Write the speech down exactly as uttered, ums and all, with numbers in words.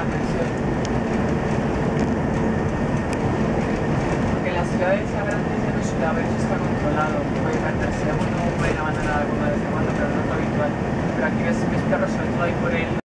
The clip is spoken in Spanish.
la atención. Porque en las ciudades ya grandes ya no suele haber, eso está controlado. Puede perderse, no pueden abandonar alguna de vez en cuando, pero no es lo habitual. Pero aquí ves, ves perros, sobre todo ahí por el